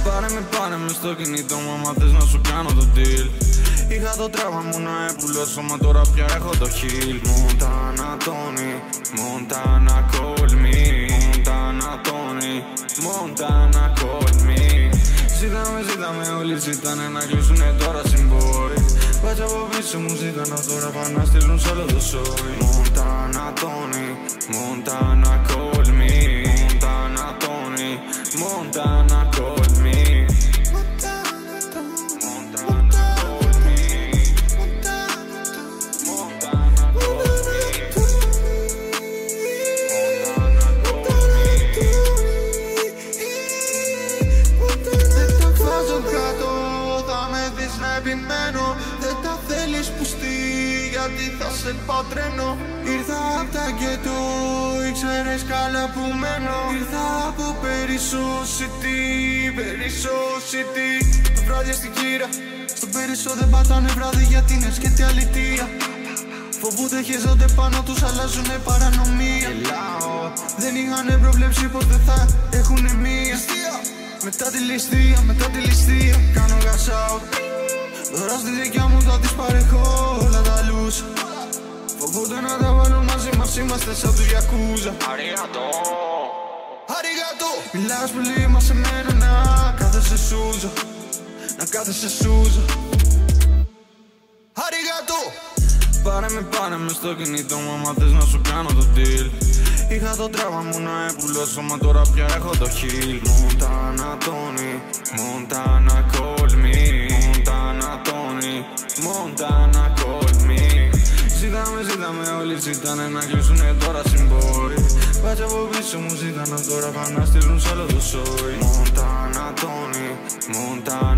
Πάρε με στο κινητό μου άμα θες να σου κάνω το deal. Είχα το τράβα μου να έπουλώσω, μα τώρα πια έχω το χιλ. Montana Tony, Montana call me. Montana Tony, Montana call me. Ζήταμε, όλοι ζητάνε να κλείσουνε τώρα συμπόροι. Βάζω από πίσω μου ζήτανα τώρα πάνε να στείλουν σ' όλο το σόι. Montana Tony, Montana call me. Montana Tony, Montana call me. Δεν τα θέλεις πουστή γιατί θα σε πάω τρένο. Ήρθα απ' τα γκέτο, ήξερες καλά που μένω. Ήρθα από Περισσό City. Το βράδυ στην κύρα, στο Περισσό δεν πατάνε βράδυ γιατί είναι σκέτη αλητία. Φοβούνται χεζόνται πάνω τους, αλλάζουνε παρανομία. Δεν είχανε προβλέψει πως δεν θα έχουνε μία. Μετά τη ληστεία, κάνω gas out. Τώρα στη δικιά μου θα τις παρέχω όλα τα λούσα. Φοβούνται να τα βάλουν μαζί μας, είμαστε σαν τους Yakuza. Arigato. Μιλάς πολύ μα σε μένα να κάθεσαι σούζα. Arigato. Πάρε με στο κινητό μου άμα θες να σου κάνω το deal. Είχα το τράβα μου να έπουλώσω, μα τώρα πια έχω το χιλ. Montana Tony, Montana call me. Montana Tony, Montana call me. Ζήταμε, όλοι ζητάνε να κλείσουνε τώρα συμπόροι. Βάζω από πίσω μου ζήτανα τώρα πάνε να στείλουν σ' όλο το σόι. Montana Tony, Montana